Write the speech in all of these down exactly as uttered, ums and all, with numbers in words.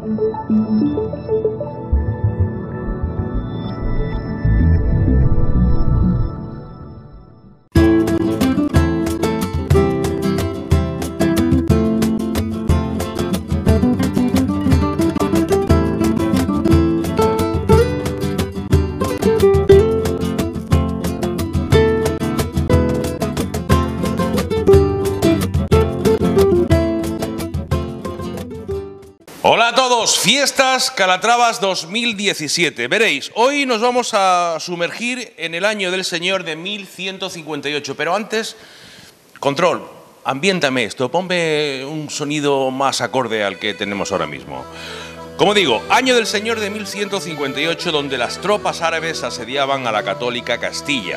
Hola a todos, Fiestas Calatravas dos mil diecisiete. Veréis, hoy nos vamos a sumergir en el año del Señor de mil ciento cincuenta y ocho, pero antes, control, ambiéntame esto, ponme un sonido más acorde al que tenemos ahora mismo. Como digo, año del Señor de mil ciento cincuenta y ocho, donde las tropas árabes asediaban a la católica Castilla.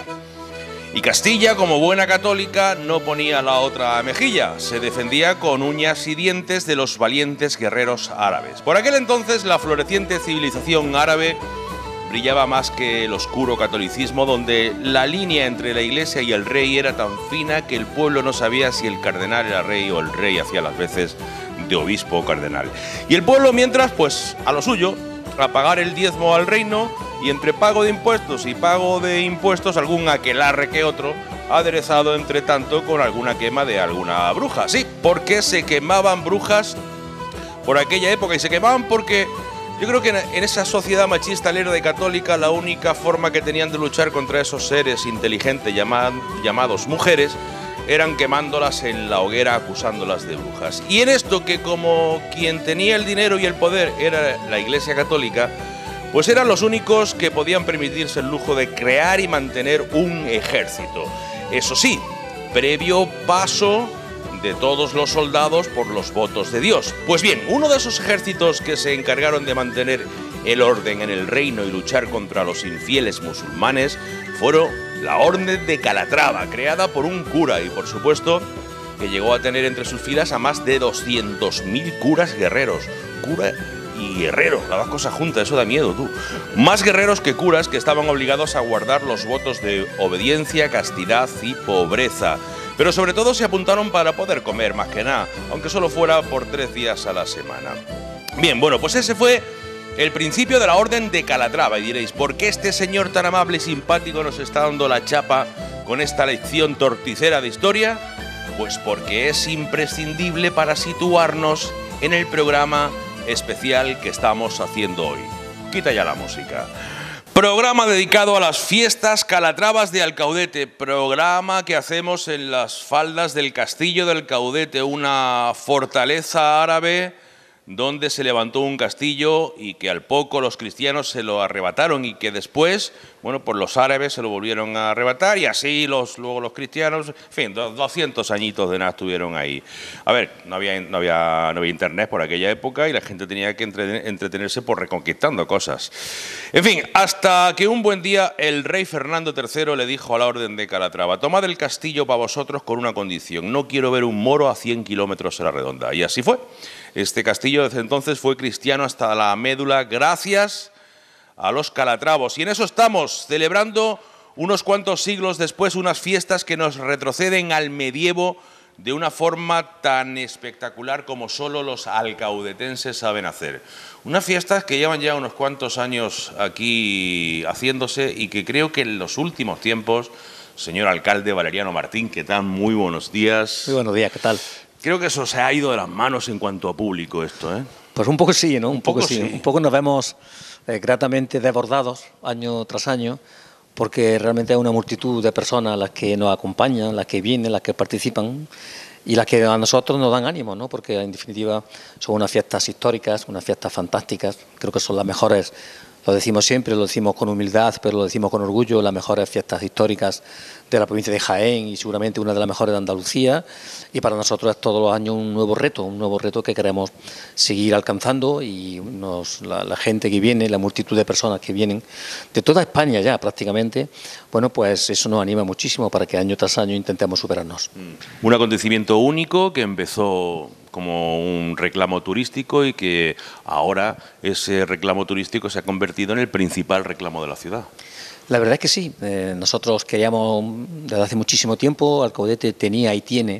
Y Castilla, como buena católica, no ponía la otra mejilla, se defendía con uñas y dientes de los valientes guerreros árabes. Por aquel entonces, la floreciente civilización árabe brillaba más que el oscuro catolicismo, donde la línea entre la iglesia y el rey era tan fina que el pueblo no sabía si el cardenal era rey o el rey hacía las veces de obispo o cardenal. Y el pueblo, mientras, pues a lo suyo, a pagar el diezmo al reino, y entre pago de impuestos y pago de impuestos algún aquelarre que otro, aderezado entre tanto con alguna quema de alguna bruja. Sí, porque se quemaban brujas por aquella época, y se quemaban porque yo creo que en esa sociedad machista, lerda y católica, la única forma que tenían de luchar contra esos seres inteligentes llamados mujeres eran quemándolas en la hoguera, acusándolas de brujas. Y en esto, que como quien tenía el dinero y el poder era la Iglesia Católica, pues eran los únicos que podían permitirse el lujo de crear y mantener un ejército. Eso sí, previo paso de todos los soldados por los votos de Dios. Pues bien, uno de esos ejércitos que se encargaron de mantener el orden en el reino y luchar contra los infieles musulmanes fueron la Orden de Calatrava, creada por un cura y, por supuesto, que llegó a tener entre sus filas a más de doscientos mil curas guerreros. Cura y guerrero, las dos cosas juntas, eso da miedo, tú. Más guerreros que curas, que estaban obligados a guardar los votos de obediencia, castidad y pobreza. Pero sobre todo se apuntaron para poder comer, más que nada, aunque solo fuera por tres días a la semana. Bien, bueno, pues ese fue el principio de la Orden de Calatrava. Y diréis, ¿por qué este señor tan amable y simpático nos está dando la chapa con esta lección torticera de historia? Pues porque es imprescindible para situarnos en el programa especial que estamos haciendo hoy. Quita ya la música. Programa dedicado a las Fiestas Calatravas de Alcaudete, programa que hacemos en las faldas del Castillo del Caudete, una fortaleza árabe donde se levantó un castillo y que al poco los cristianos se lo arrebataron, y que después, bueno, pues los árabes se lo volvieron a arrebatar, y así los, luego los cristianos, en fin, doscientos añitos de nada estuvieron ahí. A ver, no había, no había, no había internet por aquella época y la gente tenía que entre, entretenerse por reconquistando cosas. En fin, hasta que un buen día el rey Fernando tercero le dijo a la Orden de Calatrava: tomad el castillo para vosotros con una condición, no quiero ver un moro a cien kilómetros a la redonda. Y así fue. Este castillo desde entonces fue cristiano hasta la médula gracias a los calatravos. Y en eso estamos, celebrando unos cuantos siglos después unas fiestas que nos retroceden al medievo de una forma tan espectacular como solo los alcaudetenses saben hacer. Unas fiestas que llevan ya unos cuantos años aquí haciéndose y que creo que en los últimos tiempos, señor alcalde Valeriano Martín, ¿qué tal? Muy buenos días. Muy buenos días, ¿qué tal? Creo que eso se ha ido de las manos en cuanto a público, esto, ¿eh? Pues un poco sí, ¿no? Un, un poco, poco sí. sí. Un poco nos vemos eh, gratamente desbordados año tras año, porque realmente hay una multitud de personas las que nos acompañan, las que vienen, las que participan y las que a nosotros nos dan ánimo, ¿no? Porque en definitiva son unas fiestas históricas, unas fiestas fantásticas, creo que son las mejores. Lo decimos siempre, lo decimos con humildad, pero lo decimos con orgullo, las mejores fiestas históricas de la provincia de Jaén y seguramente una de las mejores de Andalucía. Y para nosotros es todos los años un nuevo reto, un nuevo reto que queremos seguir alcanzando, y nos, la, la gente que viene, la multitud de personas que vienen de toda España ya prácticamente, bueno, pues eso nos anima muchísimo para que año tras año intentemos superarnos. Un acontecimiento único que empezó como un reclamo turístico y que ahora ese reclamo turístico se ha convertido en el principal reclamo de la ciudad. La verdad es que sí. Eh, nosotros queríamos desde hace muchísimo tiempo, Alcaudete tenía y tiene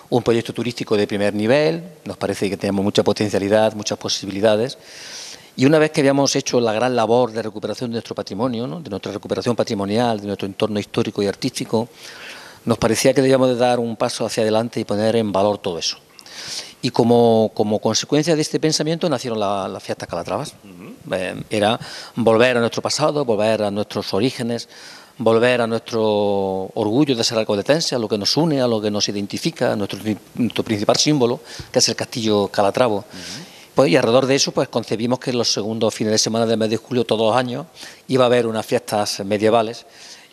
un proyecto turístico de primer nivel, nos parece que tenemos mucha potencialidad, muchas posibilidades. Y una vez que habíamos hecho la gran labor de recuperación de nuestro patrimonio, ¿no?, de nuestra recuperación patrimonial, de nuestro entorno histórico y artístico, nos parecía que debíamos de dar un paso hacia adelante y poner en valor todo eso. Y como, como consecuencia de este pensamiento nacieron las la fiestas Calatravas. Uh-huh. eh, era volver a nuestro pasado, volver a nuestros orígenes, volver a nuestro orgullo de ser alcoholetense, a lo que nos une, a lo que nos identifica, a nuestro, nuestro principal símbolo, que es el Castillo Calatravo. Uh-huh. Pues, y alrededor de eso pues concebimos que los segundos fines de semana del mes de julio, todos los años, iba a haber unas fiestas medievales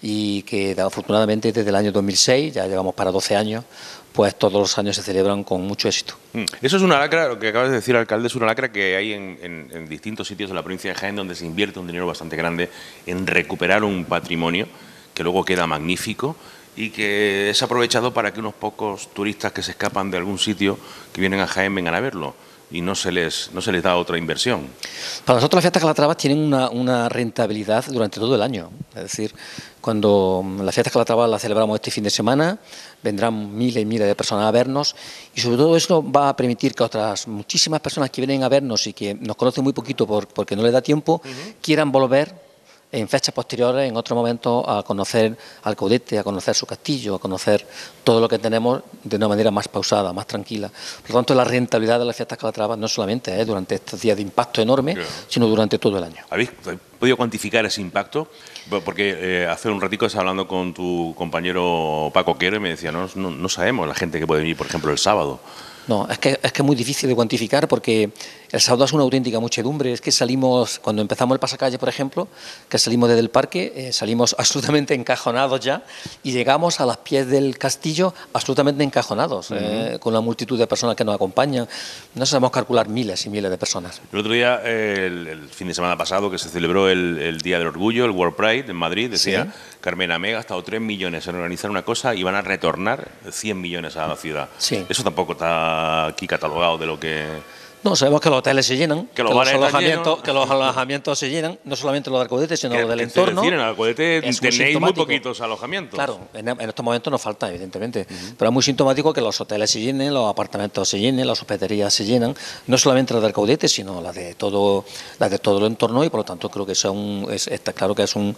y que afortunadamente desde el año dos mil seis, ya llevamos para doce años, pues todos los años se celebran con mucho éxito. Eso es una lacra, lo que acabas de decir, alcalde, es una lacra que hay en, en, en distintos sitios de la provincia de Jaén donde se invierte un dinero bastante grande en recuperar un patrimonio que luego queda magnífico y que es aprovechado para que unos pocos turistas que se escapan de algún sitio que vienen a Jaén vengan a verlo. Y no se les no se les da otra inversión. Para nosotros las fiestas Calatravas tienen una, una rentabilidad durante todo el año. Es decir, cuando las fiestas Calatravas las celebramos este fin de semana, vendrán miles y miles de personas a vernos y sobre todo eso va a permitir que otras muchísimas personas que vienen a vernos y que nos conocen muy poquito por, porque no les da tiempo, uh-huh, quieran volver en fechas posteriores, en otro momento, a conocer al Caudete, a conocer su castillo, a conocer todo lo que tenemos de una manera más pausada, más tranquila. Por lo tanto, la rentabilidad de las fiestas Calatravas no solamente es durante estos días de impacto enorme, claro, sino durante todo el año. ¿Habéis podido cuantificar ese impacto? Porque eh, hace un ratico estaba hablando con tu compañero Paco Quero y me decía, no, no, no sabemos la gente que puede venir, por ejemplo, el sábado. No, es que, es que es muy difícil de cuantificar porque el sábado es una auténtica muchedumbre. Es que salimos, cuando empezamos el pasacalle, por ejemplo, que salimos desde el parque, eh, salimos absolutamente encajonados ya y llegamos a los pies del castillo absolutamente encajonados, uh-huh, eh, con la multitud de personas que nos acompañan. No sabemos calcular miles y miles de personas. El otro día, eh, el, el fin de semana pasado, que se celebró el, el Día del Orgullo, el World Pride en Madrid, decía, ¿sí?, Carmen Amé ha gastado tres millones en organizar una cosa y van a retornar cien millones a la ciudad. Sí. Eso tampoco está aquí catalogado de lo que... No, sabemos que los hoteles se llenan, que que los, los, alojamientos, que los alojamientos se llenan, no solamente los del Alcodete, sino que, los del que entorno. Se en el Alcodete tenéis muy poquitos alojamientos. Claro, en, en estos momentos nos falta, evidentemente, uh-huh, pero es muy sintomático que los hoteles se llenen, los apartamentos se llenen, las hospederías se llenan, no solamente las del Alcodete, sino las de todo, las de todo el entorno y por lo tanto creo que eso es un, es, está claro que es un,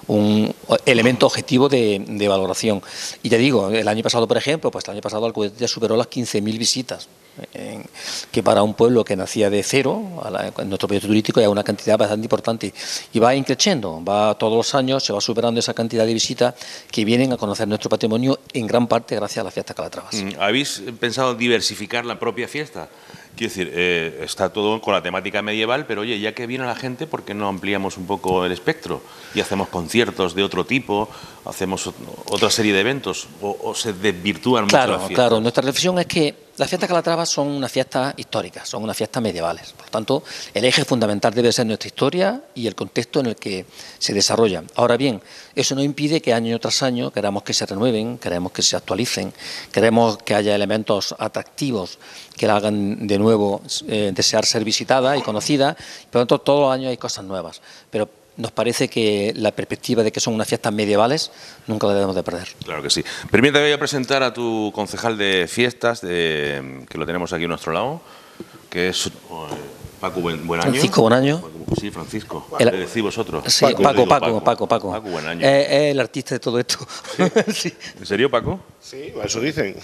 un elemento objetivo de, de valoración. Y te digo, el año pasado, por ejemplo, pues el año pasado el Alcodete ya superó las quince mil visitas. En, que para un pueblo que nacía de cero, a la, en nuestro proyecto turístico hay una cantidad bastante importante y va increciendo, va todos los años, se va superando esa cantidad de visitas que vienen a conocer nuestro patrimonio en gran parte gracias a las fiestas Calatravas. ¿Habéis pensado diversificar la propia fiesta? Quiero decir, eh, está todo con la temática medieval, pero oye, ya que viene la gente, ¿por qué no ampliamos un poco el espectro? Y hacemos conciertos de otro tipo, hacemos otra serie de eventos, o, o se desvirtúan mucho claro, las fiestas. Claro, nuestra reflexión es que las fiestas Calatravas son unas fiestas históricas, son unas fiestas medievales. Por lo tanto, el eje fundamental debe ser nuestra historia y el contexto en el que se desarrollan. Ahora bien, eso no impide que año tras año queramos que se renueven, queremos que se actualicen, queremos que haya elementos atractivos que la hagan de nuevo eh, desear ser visitada y conocida. Por lo tanto, todos los años hay cosas nuevas. Pero nos parece que la perspectiva de que son unas fiestas medievales nunca la debemos de perder. Claro que sí. Permítame voy a presentar a tu concejal de fiestas, de, que lo tenemos aquí a nuestro lado, que es oh, Paco Buen, Buenaño. Francisco Buenaño. Sí, Francisco. El, ¿Le decís vosotros? Sí, Paco, Paco, Paco, Paco, Paco, Paco. Paco Buenaño. Es, es el artista de todo esto. ¿Sí? Sí. ¿En serio, Paco? Sí, eso dicen.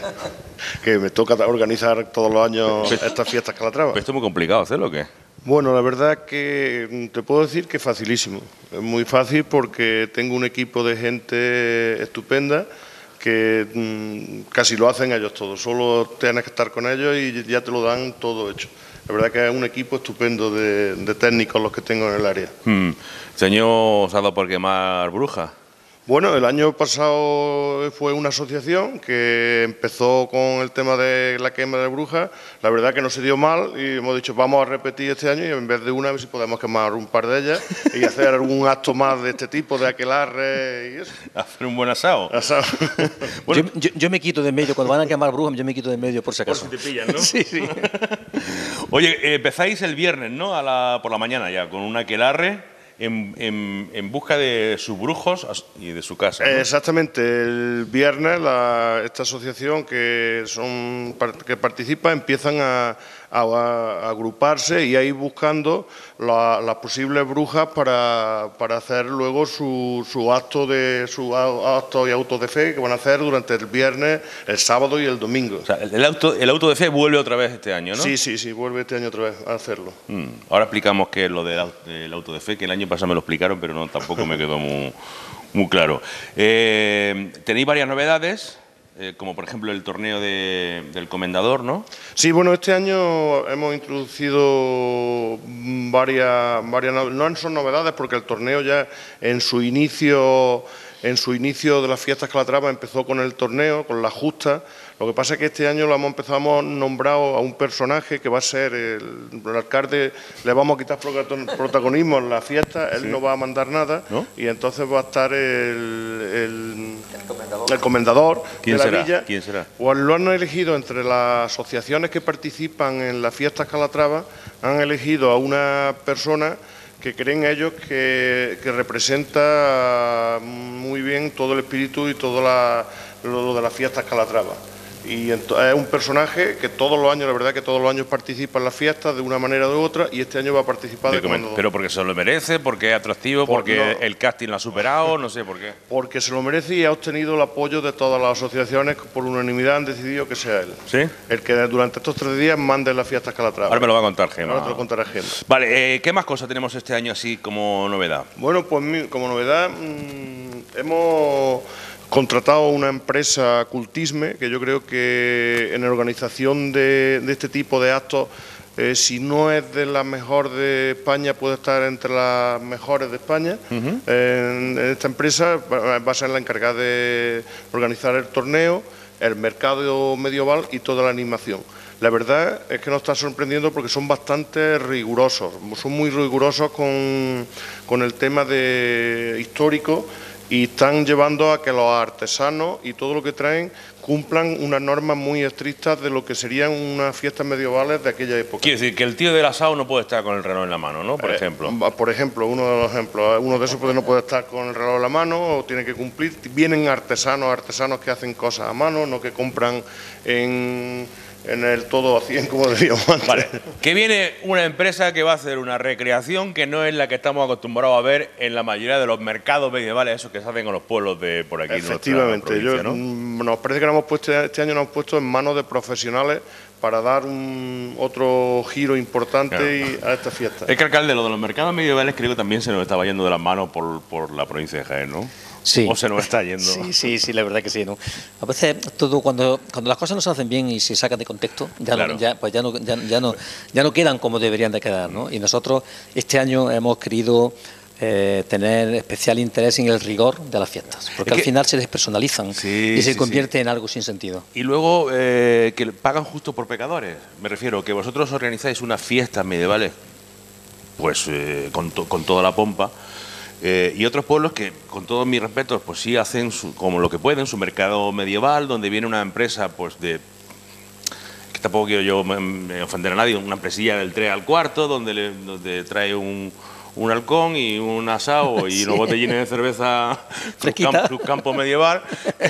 Que me toca organizar todos los años estas fiestas Calatravas. ¿Esto es muy complicado hacerlo o qué? Bueno, la verdad que te puedo decir que es facilísimo. Es muy fácil porque tengo un equipo de gente estupenda que mmm, casi lo hacen ellos todos. Solo tienes que estar con ellos y ya te lo dan todo hecho. La verdad que es un equipo estupendo de, de técnicos los que tengo en el área. Hmm. ¿Este año os ha dado por quemar brujas? Bueno, el año pasado fue una asociación que empezó con el tema de la quema de brujas. La verdad que no se dio mal y hemos dicho vamos a repetir este año y en vez de una a ver si podemos quemar un par de ellas y hacer algún acto más de este tipo, de aquelarre y eso. Hacer un buen asado. asado. Bueno, yo, yo, yo me quito de en medio, cuando van a quemar brujas yo me quito de en medio por si acaso. Por si te pillan, ¿no? Sí, sí. Oye, eh, empezáis el viernes, ¿no? A la, por la mañana ya, con un aquelarre en, en, en busca de sus brujos y de su casa, ¿no? Exactamente. El viernes la, esta asociación que, son, que participa empiezan a, a, a agruparse y a ir buscando la, las posibles brujas para, para hacer luego su, su acto de su acto y auto de fe que van a hacer durante el viernes, el sábado y el domingo. O sea, el, el, auto, el auto de fe vuelve otra vez este año, ¿no? Sí, sí, sí, vuelve este año otra vez a hacerlo. Mm. Ahora explicamos qué es lo del, del auto de fe, que el año pasado me lo explicaron, pero no, tampoco me quedó muy, muy claro. Eh, tenéis varias novedades. Eh, como por ejemplo el torneo de, del Comendador, ¿no? Sí, bueno, este año hemos introducido varias, varias, no son novedades porque el torneo ya en su inicio, en su inicio de las fiestas Calatrava empezó con el torneo, con la justa. Lo que pasa es que este año lo hemos empezado, hemos nombrado a un personaje que va a ser el, el alcalde, le vamos a quitar protagonismo en la fiesta, él sí. no va a mandar nada, ¿no? Y entonces va a estar el, el, el comendador, el comendador de la será? villa. ¿Quién será? Pues lo han elegido entre las asociaciones que participan en las fiestas Calatrava, han elegido a una persona que creen ellos que, que representa muy bien todo el espíritu y todo la, lo de las fiestas Calatrava. Y es un personaje que todos los años, la verdad que todos los años participa en las fiestas de una manera u otra y este año va a participar de Comendador. Pero porque se lo merece, porque es atractivo, por, porque no, el casting lo ha superado, no sé por qué. Porque se lo merece y ha obtenido el apoyo de todas las asociaciones que por unanimidad han decidido que sea él. ¿Sí? El que durante estos tres días mande las fiestas Calatrava. Ahora me lo va a contar Gema. Ahora te lo contará Gema. Vale, eh, ¿qué más cosas tenemos este año así como novedad? Bueno, pues como novedad mmm, hemos contratado una empresa Cultisme, que yo creo que en la organización de, de este tipo de actos, eh, si no es de la mejor de España, puede estar entre las mejores de España. Uh-huh. en, en esta empresa va a ser la encargada de organizar el torneo, el mercado medieval y toda la animación. La verdad es que nos está sorprendiendo porque son bastante rigurosos, son muy rigurosos con, con el tema de histórico, y están llevando a que los artesanos y todo lo que traen cumplan unas normas muy estrictas de lo que serían unas fiestas medievales de aquella época. Quiere decir que el tío del asado no puede estar con el reloj en la mano, ¿no? Por eh, ejemplo. Por ejemplo, uno de los ejemplos, uno de esos no puede estar con el reloj en la mano o tiene que cumplir. Vienen artesanos, artesanos que hacen cosas a mano, no que compran en... en el todo a cien, como decíamos antes. Vale, que viene una empresa que va a hacer una recreación que no es la que estamos acostumbrados a ver en la mayoría de los mercados medievales, esos que se hacen con los pueblos de por aquí. Efectivamente, de provincia, yo, ¿no? Nos parece que nos hemos puesto, este año nos hemos puesto en manos de profesionales para dar un otro giro importante claro. y a esta fiesta. Es que, alcalde, lo de los mercados medievales creo que también se nos estaba yendo de las manos por, por la provincia de Jaén, ¿no? Sí. O se nos está yendo. Sí, sí, sí, la verdad que sí, ¿no? A veces todo cuando cuando las cosas no se hacen bien y se sacan de contexto, ya claro. no, ya pues ya no ya, ya no ya no quedan como deberían de quedar, ¿no? Y nosotros este año hemos querido eh, tener especial interés en el rigor de las fiestas, porque es que, al final se despersonalizan sí, y se sí, convierte sí. en algo sin sentido. Y luego eh, que pagan justo por pecadores. Me refiero que vosotros organizáis unas fiestas medievales, pues eh, con, to, con toda la pompa. Eh, y otros pueblos que, con todos mis respetos, pues sí hacen su, como lo que pueden, su mercado medieval, donde viene una empresa, pues de... que tampoco quiero yo me, me ofender a nadie, una empresilla del tres al cuarto, donde, le, donde trae un, un halcón y un asado y sí. unos botellines de cerveza Cruz Campo, Cruz Campo medieval,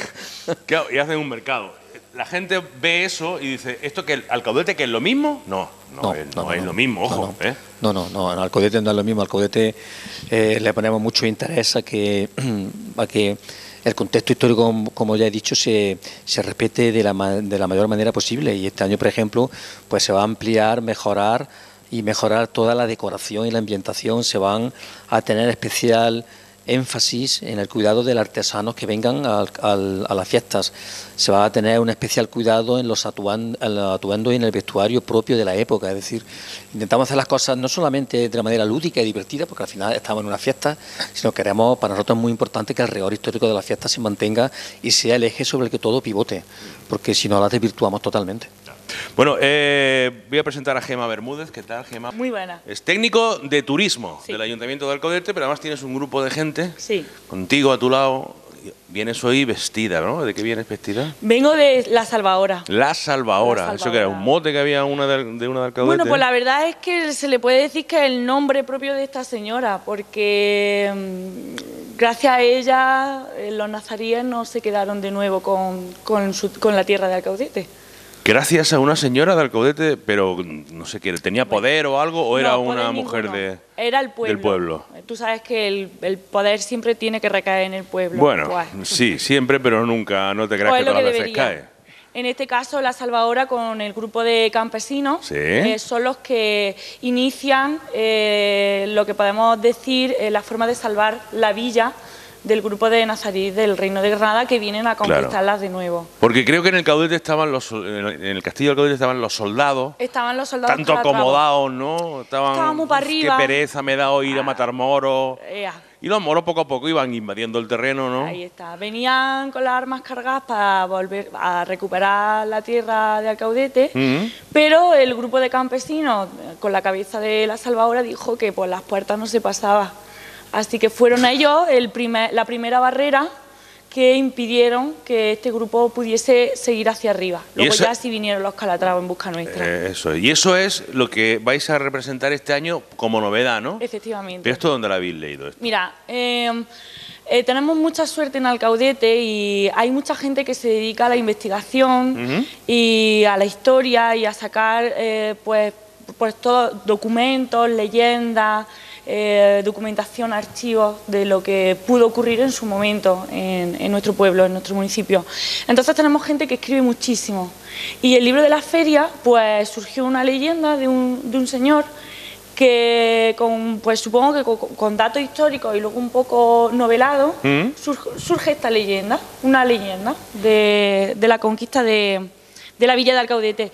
y hacen un mercado. La gente ve eso y dice, ¿esto que el Alcaudete que es lo mismo? No, no, no, es, no, no es no, lo mismo, ojo. No, ¿eh? no, no, no, no, Alcaudete no es lo mismo. Alcaudete eh, le ponemos mucho interés a que, a que el contexto histórico, como ya he dicho, se, se respete de la, de la mayor manera posible. Y este año, por ejemplo, pues se va a ampliar, mejorar y mejorar toda la decoración y la ambientación. Se van a tener especial énfasis en el cuidado de los artesanos que vengan al, al, a las fiestas. Se va a tener un especial cuidado en los atuendos y en el vestuario propio de la época. Es decir, intentamos hacer las cosas no solamente de una manera lúdica y divertida, porque al final estamos en una fiesta, sino que queremos, para nosotros es muy importante que el rigor histórico de la fiesta se mantenga y sea el eje sobre el que todo pivote, porque si no la desvirtuamos totalmente. Bueno, eh, voy a presentar a Gema Bermúdez. ¿Qué tal, Gema? Muy buena. Es técnico de turismo sí. del Ayuntamiento de Alcaudete, pero además tienes un grupo de gente sí. contigo a tu lado. vienes hoy vestida, ¿no? ¿De qué vienes vestida? Vengo de La Salvadora. La Salvadora. La Salvadora. ¿Eso que era? ¿Un mote que había una de, de una de Alcaudete? Bueno, pues la verdad es que se le puede decir que es el nombre propio de esta señora, porque mmm, gracias a ella eh, los nazaríes no se quedaron de nuevo con, con, su, con la tierra de Alcaudete. Gracias a una señora de Alcaudete, pero no sé qué, ¿tenía poder o algo o era No, una poder mujer ninguno. de, Era el pueblo. del pueblo? Tú sabes que el, el poder siempre tiene que recaer en el pueblo. Bueno, Pues, sí, siempre, pero nunca, no te creas pues que es lo todas que las veces debería. cae. En este caso, La Salvadora con el grupo de campesinos Sí. eh, son los que inician eh, lo que podemos decir eh, la forma de salvar la villa del grupo de nazaríes del Reino de Granada que vienen a conquistarlas de nuevo. Porque creo que en el Caudete estaban los, en el castillo del Caudete estaban los soldados, Estaban los soldados tanto Calatrava. acomodados, ¿no? Estaban, Estábamos para "Uf, arriba". qué pereza me da hoy ir a matar moros. Ea, Y los moros poco a poco iban invadiendo el terreno, ¿no? ahí está. Venían con las armas cargadas para volver a recuperar la tierra de Alcaudete, Ujú. pero el grupo de campesinos, con la cabeza de La Salvadora, dijo que por las puertas no se pasaba. Así que fueron ellos el primer, la primera barrera que impidieron que este grupo pudiese seguir hacia arriba. Luego eso- ya sí vinieron los Calatravos en busca nuestra. Eh, eso es. Y eso es lo que vais a representar este año como novedad, ¿no? Efectivamente. ¿Pero esto dónde lo habéis leído? Esto? Mira, eh, eh, tenemos mucha suerte en Alcaudete y hay mucha gente que se dedica a la investigación Ujú. y a la historia y a sacar eh, pues, pues todos documentos, leyendas, eh, documentación, archivos de lo que pudo ocurrir en su momento en, en nuestro pueblo, en nuestro municipio. Entonces tenemos gente que escribe muchísimo. Y el libro de la feria, pues surgió una leyenda de un, de un señor que con, pues supongo que con, con datos históricos y luego un poco novelado, ¿Mm? surge, surge esta leyenda, una leyenda de, de la conquista de, de la villa de Alcaudete.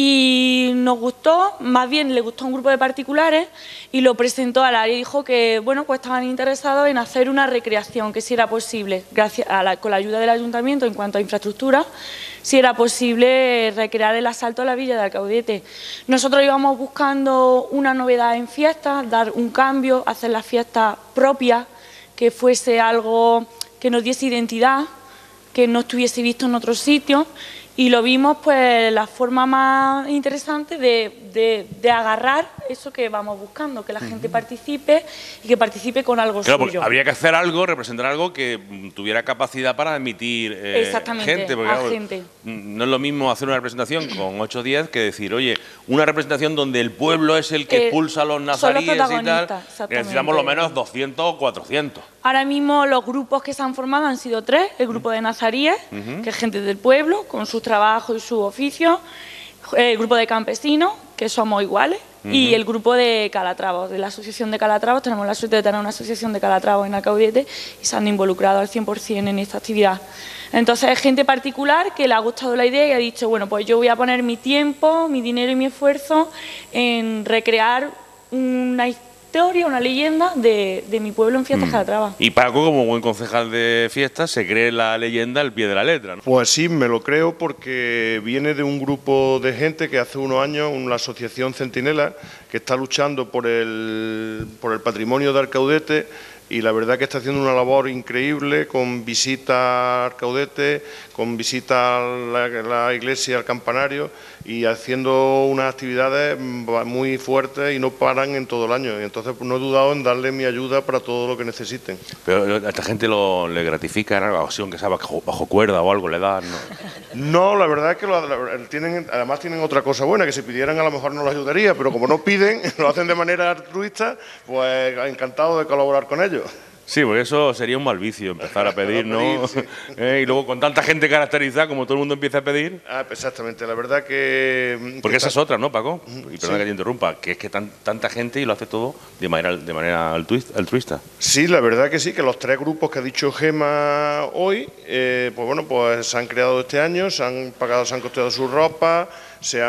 Y nos gustó, más bien le gustó a un grupo de particulares y lo presentó al área y dijo que bueno, pues estaban interesados en hacer una recreación, que si era posible, gracias a la, con la ayuda del ayuntamiento en cuanto a infraestructura, si era posible recrear el asalto a la villa de Alcaudete. Nosotros íbamos buscando una novedad en fiestas, dar un cambio, hacer la fiesta propia, que fuese algo que nos diese identidad, que no estuviese visto en otros sitios, y lo vimos pues la forma más interesante de, de, de agarrar eso que vamos buscando, que la gente participe y que participe con algo Claro, porque suyo. habría que hacer algo, representar algo que mm, tuviera capacidad para emitir eh, Exactamente, gente. Porque, a claro, gente. mm, no es lo mismo hacer una representación con ocho o diez que decir, oye, una representación donde el pueblo es el que Eh, expulsa a los son los nazaríes y tal. protagonistas, exactamente. Necesitamos lo menos doscientos o cuatrocientos. Ahora mismo los grupos que se han formado han sido tres, el grupo de nazaríes, que es gente del pueblo, con sus trabajos y sus oficios, el grupo de campesinos, que somos iguales, y el grupo de Calatravos, de la Asociación de Calatravos. Tenemos la suerte de tener una asociación de Calatravos en Alcaudete y se han involucrado al cien por cien en esta actividad. Entonces es gente particular que le ha gustado la idea y ha dicho, bueno, pues yo voy a poner mi tiempo, mi dinero y mi esfuerzo en recrear una historia, una leyenda de, de mi pueblo en Fiestas Calatrava. Y Paco, como buen concejal de fiestas, se cree la leyenda al pie de la letra, ¿no? Pues sí, me lo creo porque viene de un grupo de gente que hace unos años, una asociación Centinela, que está luchando por el, por el patrimonio de Alcaudete, y la verdad que está haciendo una labor increíble con visitas a Alcaudete, con visitas a la, la iglesia, al campanario, y haciendo unas actividades muy fuertes y no paran en todo el año. Y entonces pues, no he dudado en darle mi ayuda para todo lo que necesiten. Pero a esta gente lo, le gratifica en algo, así, aunque sea bajo, bajo cuerda o algo, le da, ¿no? No, la verdad es que lo, la, tienen, además tienen otra cosa buena, que si pidieran a lo mejor no los ayudaría, pero como no piden, lo hacen de manera altruista, pues encantado de colaborar con ellos. Sí, porque eso sería un mal vicio, empezar a pedir, ¿no? pedir, sí. Eh, y luego con tanta gente caracterizada, como todo el mundo empieza a pedir. Ah, exactamente, la verdad que... Porque que esa es está- otra, ¿no, Paco? Y perdona Sí. que te interrumpa, que es que tan, tanta gente y lo hace todo de manera, de manera altruista. altruista. Sí, la verdad que sí, que los tres grupos que ha dicho Gema hoy, eh, pues bueno, pues se han creado este año, se han pagado, se han costeado su ropa, se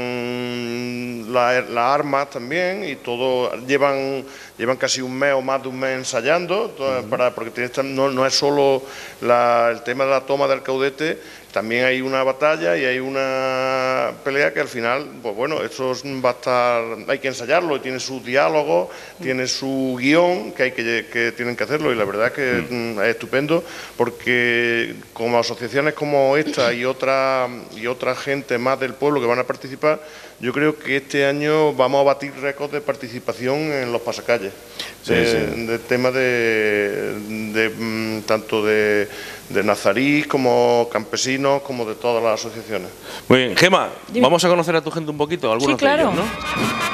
han las la armas también, y todo llevan llevan casi un mes o más de un mes ensayando, todo, para, porque tiene esta- no, no es solo la- el tema de la toma del Alcaudete, también hay una batalla y hay una pelea que al final, pues bueno, eso va a estar, hay que ensayarlo, tiene su diálogo, tiene su guión, que hay que, que tienen que hacerlo, y la verdad es que mm. es estupendo, porque como asociaciones como esta y otra y otra gente más del pueblo que van a participar, yo creo que este año vamos a batir récords de participación en los pasacalles, sí, de, sí. de tema de, de, de tanto de, de nazarís como campesinos, como de todas las asociaciones. Muy bien, Gema, vamos a conocer a tu gente un poquito, algunos sí, claro. de ellos, ¿no?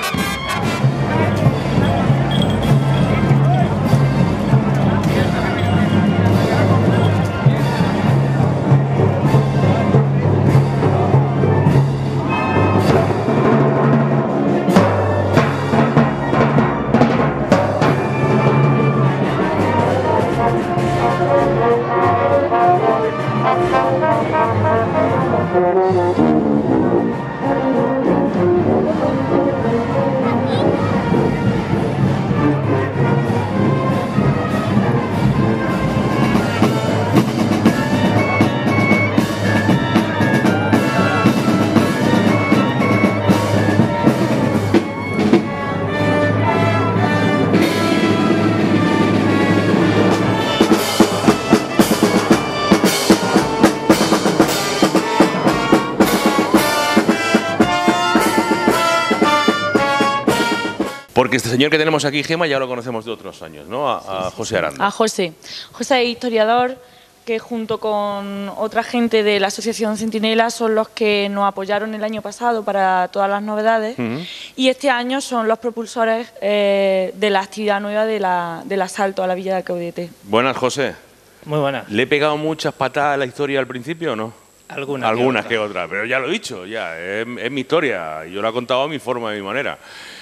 Porque este señor que tenemos aquí, Gema, ya lo conocemos de otros años, ¿no? A, a José Aranda. A José. José es historiador que junto con otra gente de la Asociación Centinela son los que nos apoyaron el año pasado para todas las novedades uh-huh. y este año son los propulsores eh, de la actividad nueva de la, del asalto a la Villa del Caudete. Buenas, José. Muy buenas. ¿Le he pegado muchas patadas a la historia al principio o no? Algunas. Algunas que otras, pero ya lo he dicho, ya, es, es mi historia, yo lo he contado a mi forma, a mi manera.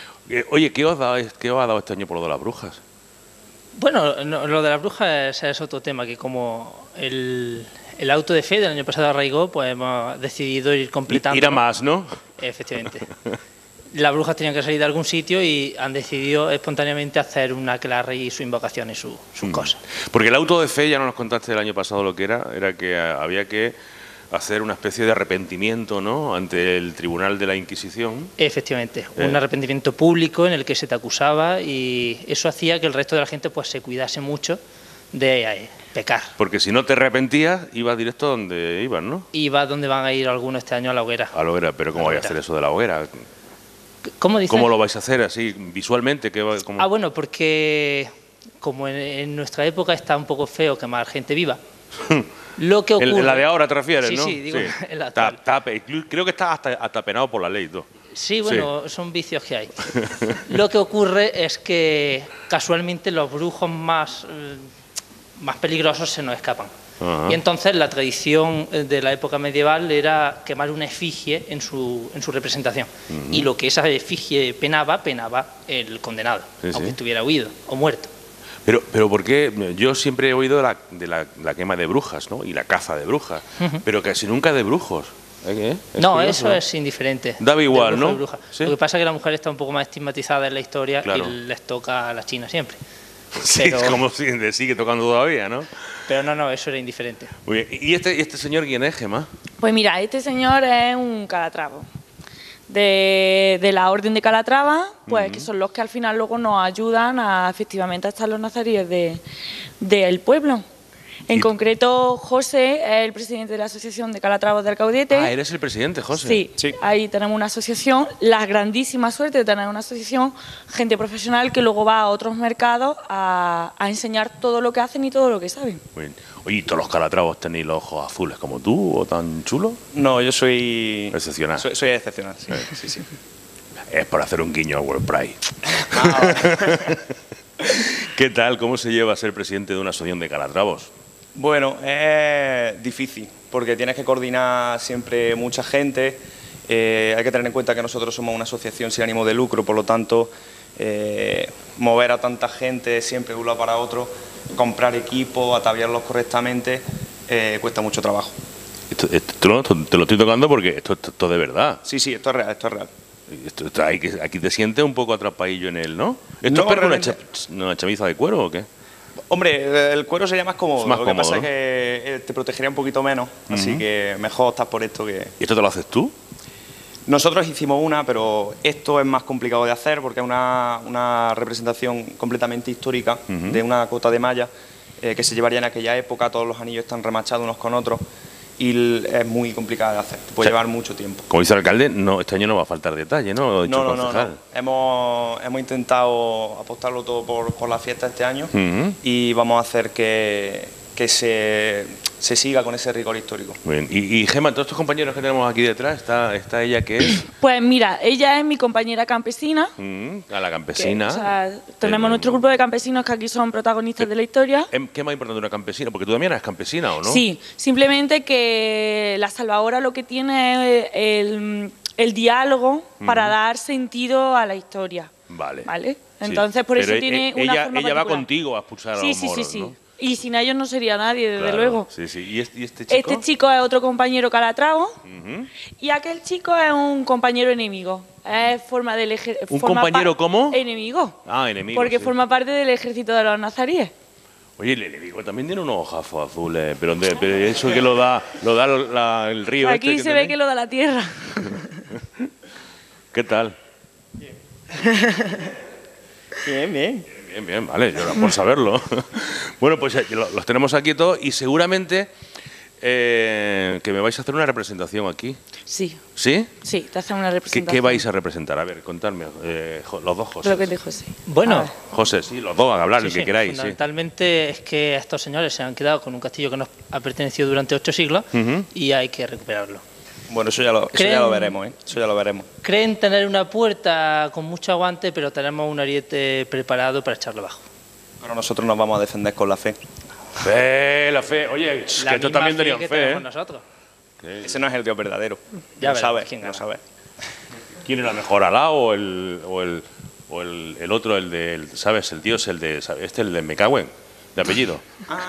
Oye, ¿qué os, ha dado, ¿qué os ha dado este año por lo de las brujas? Bueno, no, lo de las brujas es, es otro tema, que como el, el auto de fe del año pasado arraigó, pues hemos decidido ir completando. Ir a más, ¿no? Efectivamente. Las brujas tenían que salir de algún sitio y han decidido espontáneamente hacer una aquelarre y su invocación y su, sus mm. cosas. Porque el auto de fe, ya no nos contaste el año pasado lo que era, era que había que hacer una especie de arrepentimiento, ¿no?, ante el Tribunal de la Inquisición. Efectivamente, eh. un arrepentimiento público en el que se te acusaba y eso hacía que el resto de la gente pues se cuidase mucho de eh, pecar. Porque si no te arrepentías, ibas directo a donde ibas, ¿no? Iba donde van a ir algunos este año, a la hoguera. A la hoguera, pero ¿cómo vais a hacer eso de la hoguera? ¿Cómo dices? ¿Cómo lo vais a hacer así, visualmente? ¿Qué va, cómo? Ah, bueno, porque como en, en nuestra época está un poco feo quemar gente viva. Lo que ocurre... En la de ahora te refieres, sí, ¿no? Sí, digo, sí. En la está, está, creo que está hasta, hasta penado por la ley, ¿no? Sí, bueno, sí. Son vicios que hay. Lo que ocurre es que casualmente los brujos más, más peligrosos se nos escapan. Uh-huh. Y entonces la tradición de la época medieval era quemar una efigie en su, en su representación. Uh-huh. Y lo que esa efigie penaba, penaba el condenado, sí, aunque sí. estuviera huido o muerto. Pero, pero ¿por qué? Yo siempre he oído de la, de la, la quema de brujas, ¿no? Y la caza de brujas, uh-huh. pero casi nunca de brujos. ¿Eh? No, curioso, eso ¿no? es indiferente. Daba igual, ¿no? ¿Sí? Lo que pasa es que la mujer está un poco más estigmatizada en la historia, claro. Y les toca a la China siempre. Sí, pero... como si sigue tocando todavía, ¿no? Pero no, no, eso era indiferente. Muy bien. ¿Y este, y este señor quién es, Gemma? Pues mira, este señor es un calatravo. De, de la Orden de Calatrava, pues uh-huh. que son los que al final luego nos ayudan a efectivamente a estar los nazaríes de, del pueblo. En concreto, José es el presidente de la Asociación de Calatravos del Caudete. Ah, eres el presidente, José. Sí, sí, ahí tenemos una asociación, la grandísima suerte de tener una asociación, gente profesional que luego va a otros mercados a, a enseñar todo lo que hacen y todo lo que saben. Bien. Oye, ¿y todos los calatravos tenéis los ojos azules como tú o tan chulos? No, yo soy... Excepcional. Soy, soy excepcional, sí. Eh. sí, sí. Es para hacer un guiño a World Pride. Ah, ¿Qué tal? ¿Cómo se lleva a ser presidente de una asociación de calatravos? Bueno, es difícil, porque tienes que coordinar siempre mucha gente. Eh, hay que tener en cuenta que nosotros somos una asociación sin ánimo de lucro, por lo tanto, eh, mover a tanta gente siempre de un lado para otro, comprar equipo, ataviarlos correctamente, eh, cuesta mucho trabajo. Esto, esto, esto, te lo estoy tocando porque esto, esto, esto es de verdad. Sí, sí, esto es real, esto es real. Esto, esto, aquí, aquí te sientes un poco atrapadillo en él, ¿no? ¿Esto no, es realmente... una, cha, una chamiza de cuero o qué? Hombre, el cuero sería más cómodo, Es más lo que cómodo, pasa ¿no? es que eh, te protegería un poquito menos, así que mejor optar por esto que... ¿Y esto te lo haces tú? Nosotros hicimos una, pero esto es más complicado de hacer porque es una, una representación completamente histórica de una cota de malla eh, que se llevaría en aquella época, todos los anillos están remachados unos con otros y es muy complicada de hacer, puede O sea, llevar mucho tiempo. Como dice el alcalde, no, este año no va a faltar detalle, ¿no? Lo ha dicho No, el no, no, concejal. no. Hemos, hemos intentado apostarlo todo por, por la fiesta este año Ujú. y vamos a hacer que, que se, se siga con ese rigor histórico. Muy bien. Y, y Gemma, todos estos compañeros que tenemos aquí detrás, está, está ella que es Pues mira, ella es mi compañera campesina. mm, a la que, campesina. o sea, tenemos Eh, nuestro grupo de campesinos que aquí son protagonistas de la historia. em, ¿Qué es más importante de una campesina? Porque tú también eres campesina, ¿o no? Sí, simplemente que la salvadora lo que tiene es el, el diálogo para dar sentido a la historia. Vale. ¿Vale? Sí. Entonces, por Pero eso e- tiene e- una ella, forma ella va particular. contigo a expulsar a Sí, los sí, sí, moros, sí. ¿no? Y sin ellos no sería nadie, desde Claro, luego. Sí, sí. ¿Y este, y este chico? Este chico es otro compañero calatravo Ujú. y aquel chico es un compañero enemigo. Es forma del ejer- ¿Un forma compañero pa- cómo? Enemigo. Ah, enemigo, Porque sí. forma parte del ejército de los nazaríes. Oye, el enemigo también tiene unos ojazos azules, pero, de- pero eso que lo da, lo da la- el río. Aquí este se ve que lo da la tierra. ¿Qué tal? Bien, bien. Bien, bien, vale, yo era por saberlo. Bueno, pues eh, lo- los tenemos aquí todos y seguramente eh, que me vais a hacer una representación aquí. Sí, ¿Sí? sí, te hacen una ¿Qué, representación. qué vais a representar? A ver, contadme, eh, jo- los dos José. Lo que dijo, sí. Bueno, A ver. José, sí, los dos, a hablar, sí, el que sí, queráis. Sí. fundamentalmente es que estos señores se han quedado con un castillo que nos ha pertenecido durante ocho siglos Ujú. y hay que recuperarlo. Bueno, eso ya lo, eso ¿Creen- ya lo veremos, ¿eh? Eso ya lo veremos. Creen tener una puerta con mucho aguante, pero tenemos un ariete preparado para echarlo abajo. Pero nosotros nos vamos a defender con la fe. Fe, la fe. Oye, La que estos misma también fe tenían que fe, tenemos ¿eh? nosotros. Ese no es el Dios verdadero. Ya lo veremos sabes, quién lo gana. sabes. ¿Quién era mejor, Alá o el, o el, o el, el otro, el de, ¿sabes? El dios, el de, ¿sabes? Este, el de Mecagüen, de apellido.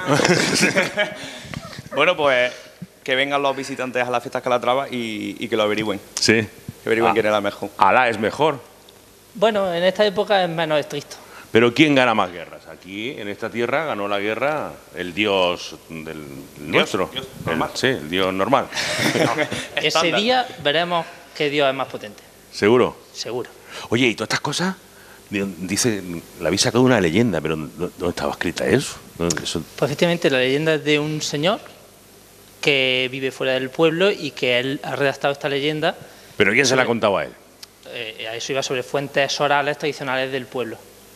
Bueno, pues que vengan los visitantes a las fiestas Calatrava y, y que lo averigüen. Sí. Que averigüen Ah. quién era mejor. Alá es mejor. Bueno, en esta época es menos estricto. Pero ¿quién gana más guerras? Aquí, en esta tierra, ganó la guerra el dios del nuestro. Dios El- normal. sí, el dios normal. Ese Estándar. día veremos qué Dios es más potente. ¿Seguro? Seguro. Oye, ¿y todas estas cosas? Dice, la habéis sacado de una leyenda, pero ¿dónde estaba escrita eso? ¿Dónde- eso? Pues efectivamente la leyenda es de un señor que vive fuera del pueblo y que él ha redactado esta leyenda. ¿Pero quién se la ha contado a él? Eh, a eso iba sobre fuentes orales tradicionales del pueblo.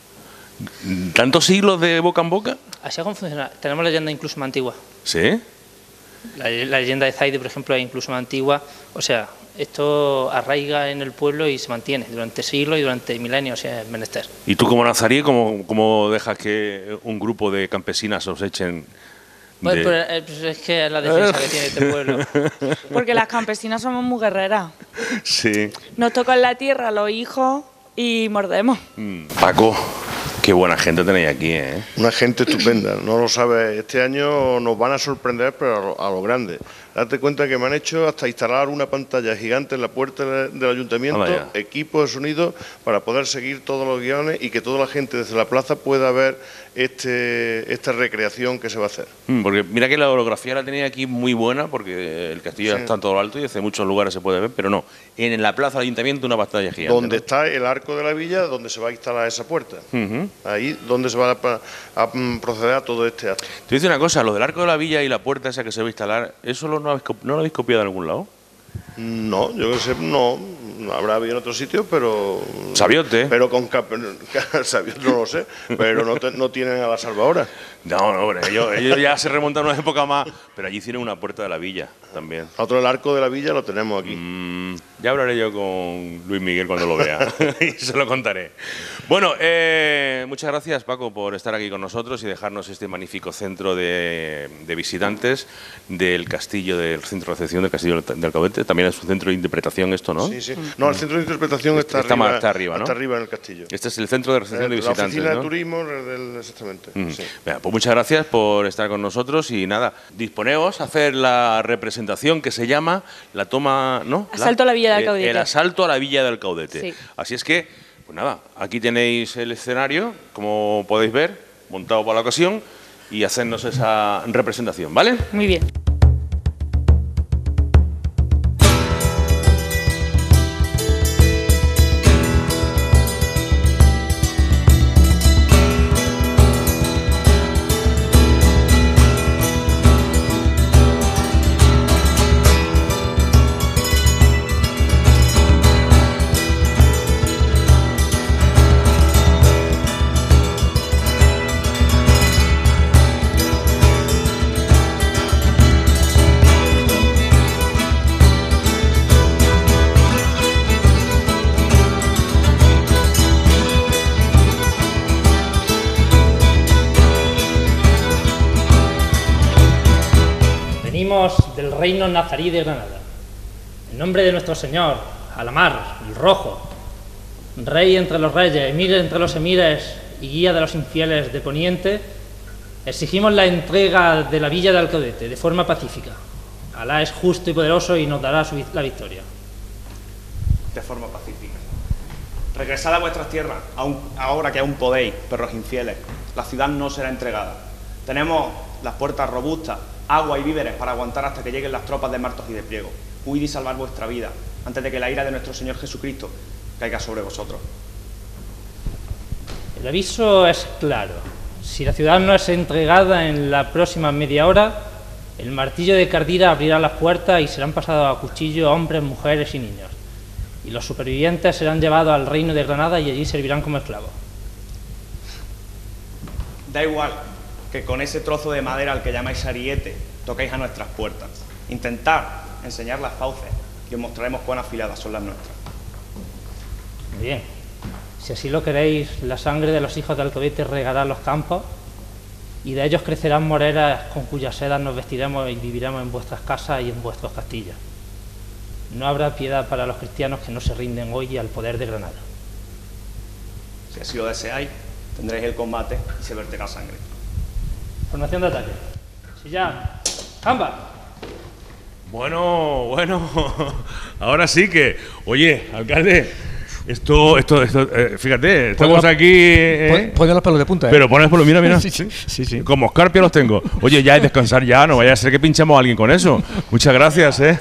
¿Tantos siglos de boca en boca? Así es como funciona. Tenemos leyenda incluso más antigua. ¿Sí? La, la leyenda de Zaide, por ejemplo, es incluso más antigua. O sea, esto arraiga en el pueblo y se mantiene durante siglos y durante milenios, si es menester. ¿Y tú como nazarí, cómo, cómo dejas que un grupo de campesinas os echen Bueno, de- pero, eh, pues es que es la defensa que tiene este pueblo. Porque las campesinas somos muy guerreras. Sí. Nos tocan la tierra los hijos y mordemos. Mm. Paco, qué buena gente tenéis aquí, ¿eh? Una gente estupenda, no lo sabes. Este año nos van a sorprender, pero a lo, a lo grande. Date cuenta que me han hecho hasta instalar una pantalla gigante en la puerta de- del ayuntamiento, Anda ya. equipo de sonido para poder seguir todos los guiones y que toda la gente desde la plaza pueda ver este, esta recreación que se va a hacer. Mm, Porque mira que la orografía la tenía aquí muy buena, porque el castillo Sí. está en todo lo alto y desde muchos lugares se puede ver, pero no. En la plaza del ayuntamiento una pantalla gigante. Donde ¿no? está el arco de la villa, donde se va a instalar esa puerta. Ujú. Ahí donde se va a, pa- a, mm, proceder a todo este acto. Te dice una cosa, lo del arco de la villa y la puerta esa que se va a instalar, ¿eso lo, no, habéis, cop- no lo habéis copiado en algún lado? No, yo que sé, no, habrá habido en otros sitios, pero... Sabiote. Pero con... cap- Sabiote no lo sé, pero no, te- no tienen a la salvadora. No, no, hombre, ellos, ellos ya se remontan a una época más, pero allí hicieron una puerta de la villa también. Otro, el arco de la villa lo tenemos aquí. Mm, ya hablaré yo con Luis Miguel cuando lo vea y se lo contaré. Bueno, eh, muchas gracias Paco por estar aquí con nosotros y dejarnos este magnífico centro de, de visitantes del castillo, del centro de recepción del castillo de Alcaudete. También es un centro de interpretación esto, ¿no? Sí, sí. No, el centro de interpretación está, Está arriba, más- está arriba, ¿no? está arriba en el castillo. Este es el centro de recepción de Eh, la visitantes, oficina ¿no? de turismo, del- exactamente. Mm. Sí. Venga, pues muchas gracias por estar con nosotros y nada, disponeos a hacer la representación que se llama la toma, ¿no? Asalto a la Villa de eh, Alcaudete. El asalto a la Villa de Alcaudete. Sí. Así es que, pues nada, aquí tenéis el escenario, como podéis ver. montado para la ocasión y hacernos esa representación, ¿vale? Muy bien. Del reino nazarí de Granada. En nombre de nuestro Señor, Alamar, el Rojo, Rey entre los reyes, Emir entre los emires y guía de los infieles de Poniente, exigimos la entrega de la villa de Alcaudete de forma pacífica. Alá es justo y poderoso y nos dará su, la victoria. De forma pacífica. Regresad a vuestras tierras, aun, ahora que aún podéis, perros infieles. La ciudad no será entregada. Tenemos las puertas robustas, agua y víveres para aguantar hasta que lleguen las tropas de Martos y de Pliego. Huid y salvar vuestra vida antes de que la ira de nuestro Señor Jesucristo caiga sobre vosotros. El aviso es claro. Si la ciudad no es entregada en la próxima media hora, el martillo de Cardira abrirá las puertas y serán pasados a cuchillo hombres, mujeres y niños. Y los supervivientes serán llevados al reino de Granada y allí servirán como esclavos. Da igual que con ese trozo de madera al que llamáis ariete toquéis a nuestras puertas. Intentad enseñar las fauces y os mostraremos cuán afiladas son las nuestras. Muy bien. Si así lo queréis, la sangre de los hijos de Alcaudete regará los campos y de ellos crecerán moreras con cuyas sedas nos vestiremos y viviremos en vuestras casas y en vuestros castillos. No habrá piedad para los cristianos que no se rinden hoy al poder de Granada. Si así lo deseáis, tendréis el combate y se verterá sangre. Formación de ataque. Sillán. ¡Jamba! Bueno, bueno, ahora sí que... Oye, alcalde, esto, esto, esto eh, fíjate, estamos Pon la- aquí... Eh, Pon los pelos de punta, ¿eh? Pero pones por mira, mira. Sí, sí, sí, sí. Como escarpia los tengo. Oye, ya es descansar ya, no vaya a ser que pinchemos a alguien con eso. Muchas gracias, ¿eh?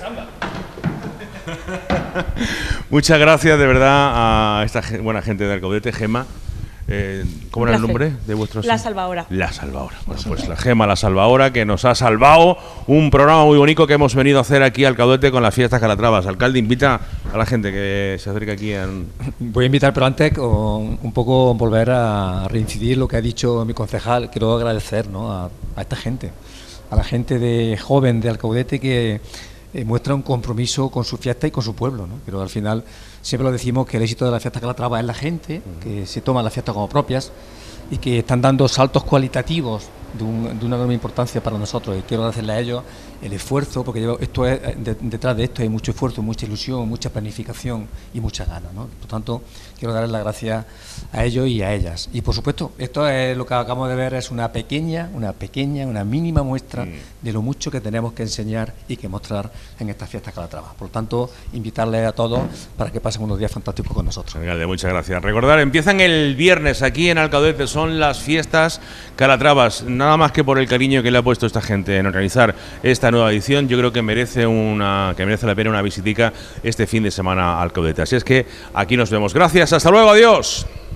Muchas gracias de verdad a esta ge- buena gente de Alcaudete, Gema. Eh, ¿Cómo era el placer. nombre de vuestro? La Salvadora. La Salvadora. Bueno, pues la Gema, la Salvadora, que nos ha salvado un programa muy bonito que hemos venido a hacer aquí al Alcaudete con las fiestas Calatravas. Alcalde, invita a la gente que se acerque aquí. En... Voy a invitar, pero antes con un poco volver a reincidir lo que ha dicho mi concejal. Quiero agradecer, ¿no?, a, a esta gente, a la gente de joven de Alcaudete que eh, muestra un compromiso con su fiesta y con su pueblo, ¿no? Pero al final siempre lo decimos que el éxito de la fiesta Calatrava es la gente, que se toman las fiestas como propias y que están dando saltos cualitativos de, un, de una enorme importancia para nosotros. Y quiero agradecerle a ellos el esfuerzo, porque llevo- esto es, de- detrás de esto hay mucho esfuerzo, mucha ilusión, mucha planificación y mucha ganas, ¿no? Por tanto, quiero darles las gracias a ellos y a ellas. Y por supuesto, esto es lo que acabamos de ver, es una pequeña, una pequeña, una mínima muestra de lo mucho que tenemos que enseñar y que mostrar en estas fiestas Calatrava. Por tanto, invitarles a todos para que pasen unos días fantásticos con nosotros. Alcalde, muchas gracias. Recordar, empiezan el viernes aquí en Alcaudete, son las fiestas Calatravas. Nada más que por el cariño que le ha puesto esta gente en organizar esta nueva edición, yo creo que merece una que merece la pena una visitica este fin de semana a Alcaudete. Así es que aquí nos vemos. Gracias, hasta luego, adiós.